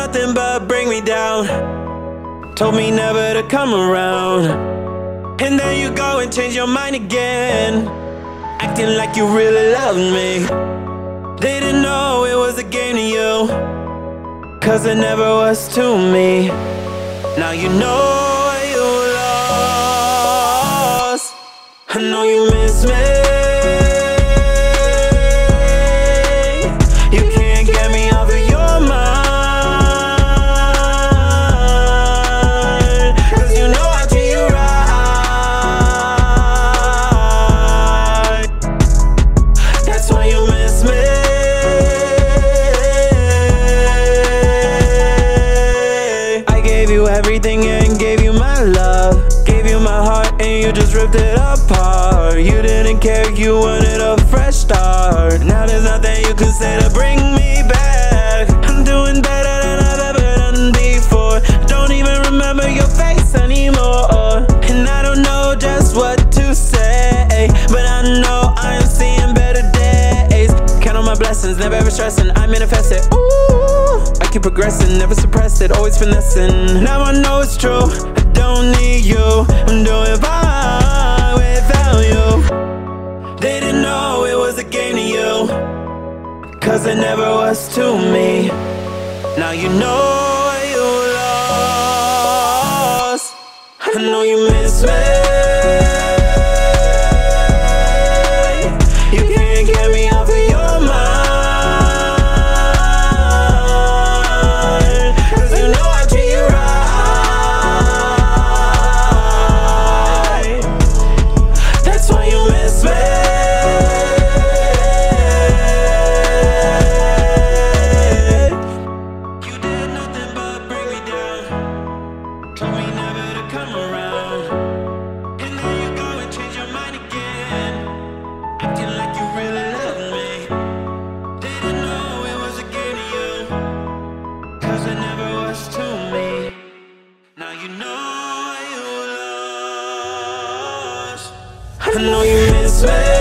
nothing but bring me down. Told me never to come around, and then you go and change your mind again, acting like you really love me. Didn't know it was a game to you, cause it never was to me. Now you know you lost. I know you miss me. You can't get me off of your mind, cause you know I treat you right. That's why you miss me. I gave you everything and gave you my love, gave you my heart and you just ripped it apart. You didn't care, you wanted a fresh start. Now there's nothing you can say to bring me back. I'm doing better than I've ever done before. Don't even remember your face anymore, and I don't know just what to say, but I know I am seeing better days. Count on my blessings, never ever stressing, I manifest it. Ooh, I keep progressing, never suppressed it, always finessing. Now I know it's true, I don't need you, I'm doing fine without you. Didn't know it was a game to you, cause it never was to me. Now you know you lost. I know you miss me. You can't get me off of your mind, cause you know I treat you right. That's why you miss me. You did nothing but bring me down. Told me never to come around, and then you go and change your mind again, acting like you really love me. Didn't know it was a game to you, cause it never was to me. Now you know you lost. I know you miss me.